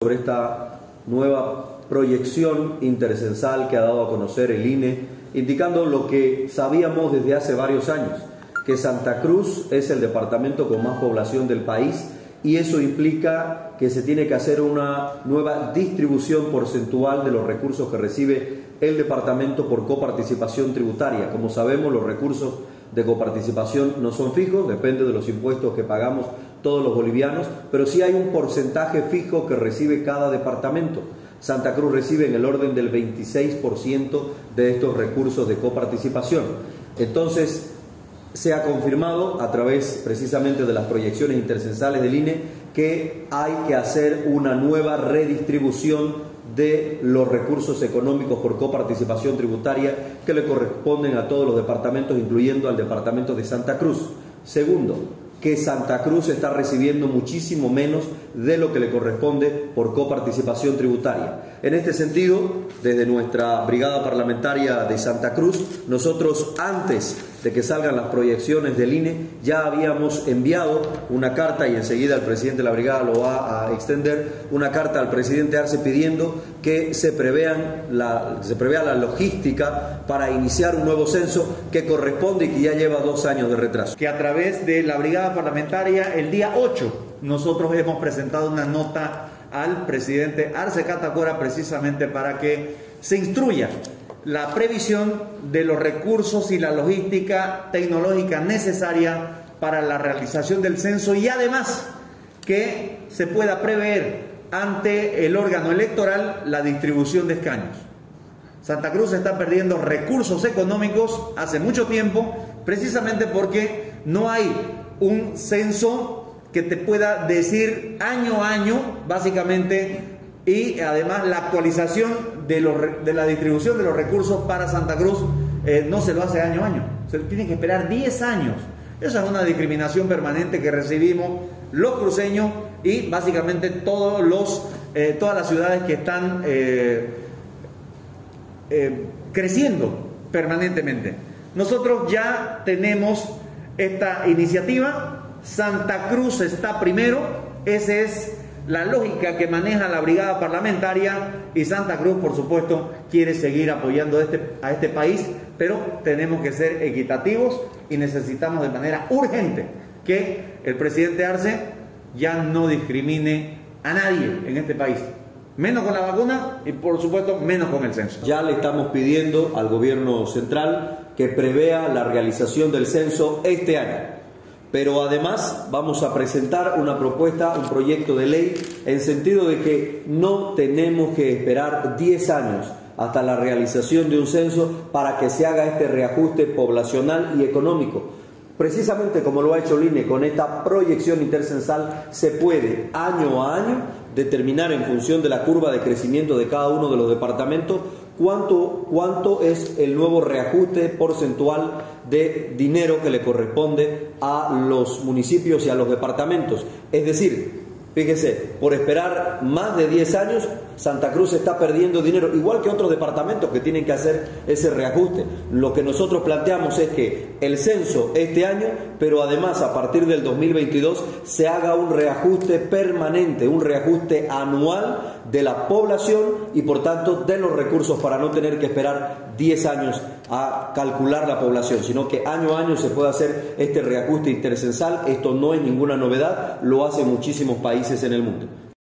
Sobre esta nueva proyección intercensal que ha dado a conocer el INE, indicando lo que sabíamos desde hace varios años, que Santa Cruz es el departamento con más población del país y eso implica que se tiene que hacer una nueva distribución porcentual de los recursos que recibe el departamento por coparticipación tributaria. Como sabemos, los recursos de coparticipación no son fijos, depende de los impuestos que pagamos todos los bolivianos, pero sí hay un porcentaje fijo que recibe cada departamento. Santa Cruz recibe en el orden del 26% de estos recursos de coparticipación. Entonces, se ha confirmado a través precisamente de las proyecciones intercensales del INE que hay que hacer una nueva redistribución de los recursos económicos por coparticipación tributaria que le corresponden a todos los departamentos, incluyendo al departamento de Santa Cruz. Segundo, que Santa Cruz está recibiendo muchísimo menos de lo que le corresponde por coparticipación tributaria. En este sentido, desde nuestra brigada parlamentaria de Santa Cruz, nosotros antes de que salgan las proyecciones del INE, ya habíamos enviado una carta, y enseguida el presidente de la brigada lo va a extender, una carta al presidente Arce pidiendo que se prevea la logística para iniciar un nuevo censo que corresponde y que ya lleva 2 años de retraso. Que a través de la brigada parlamentaria, el día 8, nosotros hemos presentado una nota al presidente Arce Catacora precisamente para que se instruya la previsión de los recursos y la logística tecnológica necesaria para la realización del censo y además que se pueda prever ante el órgano electoral la distribución de escaños. Santa Cruz está perdiendo recursos económicos hace mucho tiempo precisamente porque no hay un censo que te pueda decir año a año básicamente, y además la actualización de la distribución de los recursos para Santa Cruz no se lo hace año a año, se tiene que esperar 10 años. Esa es una discriminación permanente que recibimos los cruceños y básicamente todas las ciudades que están creciendo permanentemente. Nosotros ya tenemos esta iniciativa, Santa Cruz está primero, esa es la lógica que maneja la brigada parlamentaria y Santa Cruz, por supuesto, quiere seguir apoyando a este país, pero tenemos que ser equitativos y necesitamos de manera urgente que el presidente Arce ya no discrimine a nadie en este país, menos con la vacuna y, por supuesto, menos con el censo. Ya le estamos pidiendo al gobierno central que prevea la realización del censo este año. Pero además vamos a presentar una propuesta, un proyecto de ley en sentido de que no tenemos que esperar 10 años hasta la realización de un censo para que se haga este reajuste poblacional y económico. Precisamente como lo ha hecho el INE con esta proyección intercensal, se puede año a año determinar en función de la curva de crecimiento de cada uno de los departamentos cuánto es el nuevo reajuste porcentual de dinero que le corresponde a los municipios y a los departamentos. Es decir, fíjese, por esperar más de 10 años, Santa Cruz está perdiendo dinero, igual que otros departamentos que tienen que hacer ese reajuste. Lo que nosotros planteamos es que el censo este año, pero además a partir del 2022 se haga un reajuste permanente, un reajuste anual de la población y por tanto de los recursos para no tener que esperar 10 años a calcular la población, sino que año a año se puede hacer este reajuste intercensal. Esto no es ninguna novedad, lo hacen muchísimos países en el mundo.